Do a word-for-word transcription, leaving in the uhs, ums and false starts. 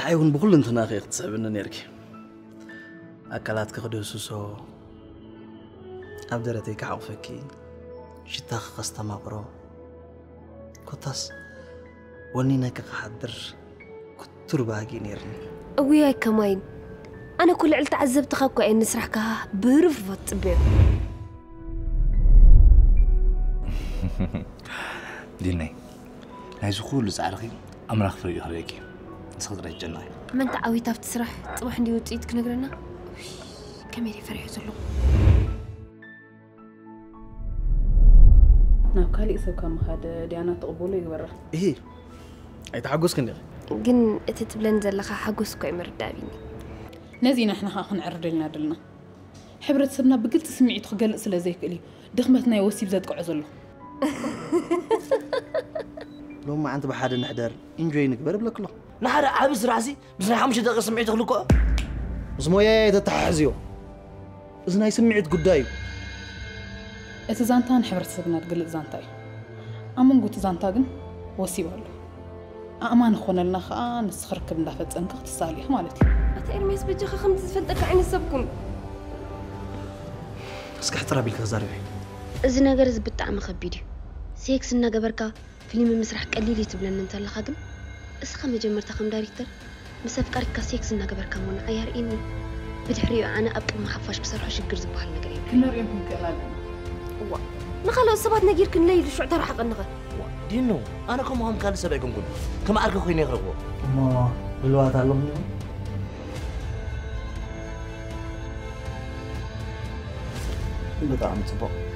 نحيون بقول أنت ناقي تسأبنا نيركي أكلات كقدوسو أبدرتي كعوفكي شتاخ قستما برو كتاس ونينا كحدر كتر باقي نيرني وياي كمين أنا كل عيلة عذبت خاكو إن نسرح كها برفض بيه ديني هاي زخول زعلقي أمرخ في هريكي نسخدر الجنة ما أنت عوي تاف تسرح طبعا عندي وتيتك نقرنا كميري فرح زلو ناكالي سوكا مخاد ديانا تقبولو يقبره إيه أي تحقوس كندير جن تتبلن زلخا حقوس كوي مردابيني نزينا احنا خاخن عرض لنا دلنا حبرت سبنا بقلت سمعي تخجل سلا زيك إلي دخمتنا يوسي بزاد قعزله لو ما عند بحد نحضر انجوي نكبر بلا كله نحر عابس راسي بس راح مش دقيقة سمعي تخلقه زمويا تتحزيو إذن هاي سمعت قدايو اتزانتان حبرت سبنا تقلت زانتاي أمون قلت زانتاقن وسي والله أمان خونا لنا خا نسخرك بندافت أنك اختصالي مالتي أتأرميس بجيخة خمسة فلتك عين السبكم اسك احترى بيك غزاري إذن أجرز بتعم خبيدي سيكس النا جبركا فيلم مسرح قليلي تبلن انت لخادم اسخا مجمر تخم دايركتر مسافكارك كاسيكس النا جبركا مون عيار إني بدحريو أنا أبقى محفاش بصراحة شجر زباح النجرين كنا ريمكم كلامنا وا نخلو الصبات نجير كن ليل شو عتر حق النغر دينو أنا كم هم كان سبعكم كل كم أركو خيني غرقوا ما بالوقت علمني اللي طعم صباح